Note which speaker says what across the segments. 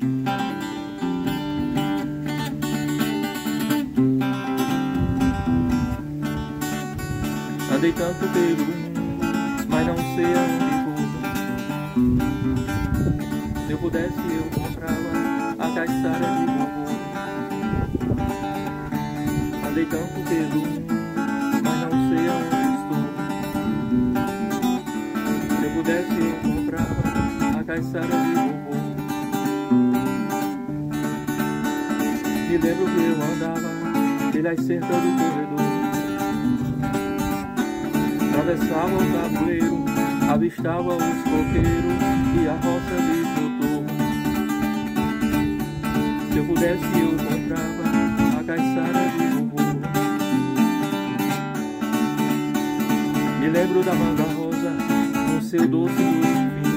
Speaker 1: Andei tanto pelo mundo, mas não sei aonde vou. Se eu pudesse eu comprava a caixara de vovô. Andei tanto pelo mundo, mas não sei aonde estou. Se eu pudesse eu comprava a caixara de vovô. Me lembro que eu andava pelas cercas do corredor, atravessava o tabuleiro, avistava os coqueiros e a roça de doutor. Se eu pudesse eu comprava a caixara de vovô. Me lembro da manga rosa com seu doce do espinho,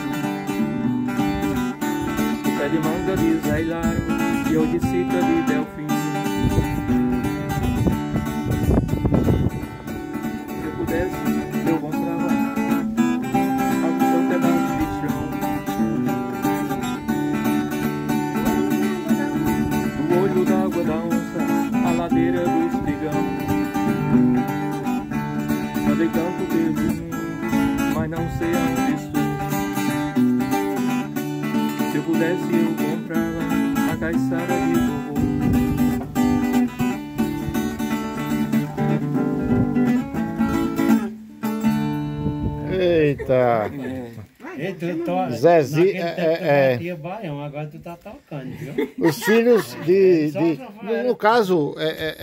Speaker 1: o pé de manga de Zé Hilário e eu de Cica de Delfim. Se eu pudesse eu comprava a seu pedaço de chão, do olho d'água da onça, a ladeira do espigão. Andei tanto pelo mundo, mas não sei aonde estou. Se eu pudesse eu comprava a caixara de vovô.
Speaker 2: Eita! Zezinho,
Speaker 3: Baião, agora tu tá tocando, viu?
Speaker 2: os filhos no caso,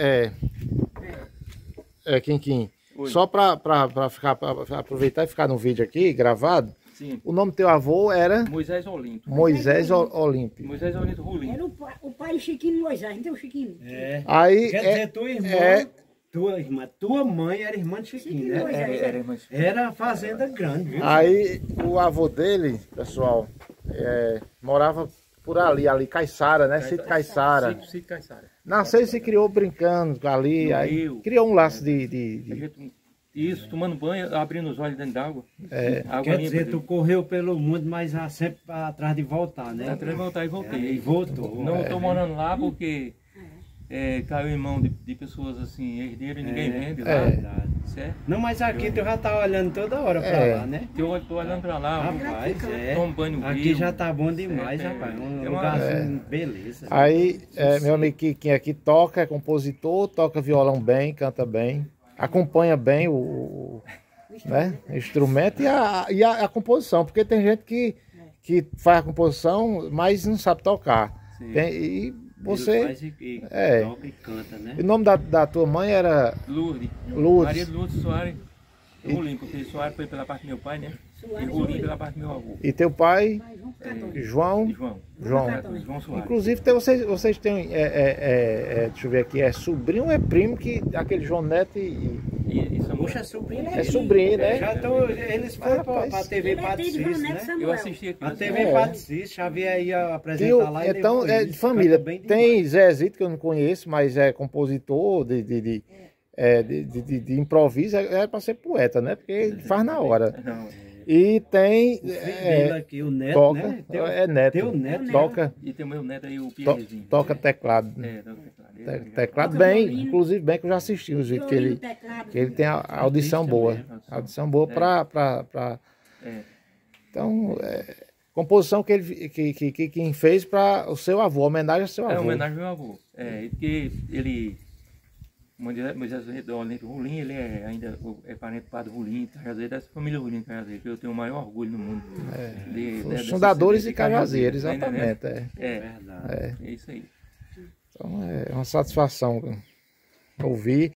Speaker 2: Quinquim, só pra aproveitar e ficar no vídeo aqui, gravado,
Speaker 1: Sim.
Speaker 2: o nome do teu avô era?
Speaker 1: Moisés Olímpio.
Speaker 2: Moisés Olímpio.
Speaker 1: Moisés Olímpio Rolim.
Speaker 4: Era o pai Chiquinho Moisés, não tem o Chiquinho?
Speaker 3: É.
Speaker 2: Aí,
Speaker 3: Quer dizer, tua irmã, tua mãe era irmã de Chiquinho, né? Era a fazenda grande, viu?
Speaker 2: aí o avô dele, pessoal, morava por ali, Caiçara, né? Sítio Caiçara.
Speaker 1: Sítio Caiçara.
Speaker 2: Nasceu e se criou brincando ali,
Speaker 1: No
Speaker 2: aí
Speaker 1: rio.
Speaker 2: criou um laço
Speaker 1: A gente, isso, tomando banho, abrindo os olhos dentro d'água.
Speaker 3: Quer dizer, tu correu pelo mundo, mas sempre atrás de voltar, né?
Speaker 1: Atrás de voltar e voltei.
Speaker 3: E voltou.
Speaker 1: Não estou morando lá porque caiu em mão de pessoas assim, herdeiras, e ninguém vende lá. Certo?
Speaker 3: Não, mas aqui tu já tá olhando toda hora pra lá, né?
Speaker 1: Eu tô olhando pra lá,
Speaker 3: Rapaz,
Speaker 1: tomo banho no
Speaker 3: aqui
Speaker 1: rio.
Speaker 3: já tá bom demais, rapaz. Um lugarzinho, beleza.
Speaker 2: Aí, meu amigo Kikinho aqui toca, é compositor, toca violão bem, canta bem, acompanha bem o instrumento e a composição, porque tem gente que faz a composição, mas não sabe tocar. E você...
Speaker 3: Ele faz e toca e canta, né?
Speaker 2: O nome da tua mãe era?
Speaker 1: Lourdes.
Speaker 2: Lourdes.
Speaker 1: Maria de Lourdes Soares Rolim, porque Soares foi pela parte do meu pai, né? E Rolim pela parte do meu avô.
Speaker 2: E teu pai? João?
Speaker 1: João Soares.
Speaker 2: Inclusive vocês têm, deixa eu ver aqui, sobrinho ou é primo que aquele João Neto
Speaker 3: Puxa, é sobrinho.
Speaker 2: é sobrinho, né?
Speaker 3: Já eles foram pra TV Patricis, né?
Speaker 1: Eu assisti aqui.
Speaker 3: A TV Patricis, já vi aí apresentar lá.
Speaker 2: Então, é de família. Tem Zezito, que eu não conheço, mas é compositor de improviso, é para ser poeta, né? Porque ele faz na hora. E tem...
Speaker 3: aqui, o Neto,
Speaker 2: toca,
Speaker 3: né?
Speaker 2: Neto.
Speaker 3: Teu neto.
Speaker 2: Toca,
Speaker 1: E tem o meu neto aí, o Pierrezinho.
Speaker 2: toca teclado.
Speaker 1: Toca teclado.
Speaker 2: Teclado bem, inclusive bem, que eu já assisti os vídeos que ele tem a audição boa. Audição boa pra... Então, composição que quem fez para o seu avô, homenagem ao seu avô.
Speaker 1: É homenagem ao meu avô. Porque ele... Moisés Olímpio Rolim, ele ainda é parente do padre Rolim, Cajazeiro, dessa família Rolim Cajazeiro, que eu tenho o maior orgulho no mundo.
Speaker 2: Os fundadores de Cajazeiro, exatamente.
Speaker 3: É verdade.
Speaker 1: É isso aí.
Speaker 2: Então é uma satisfação ouvir.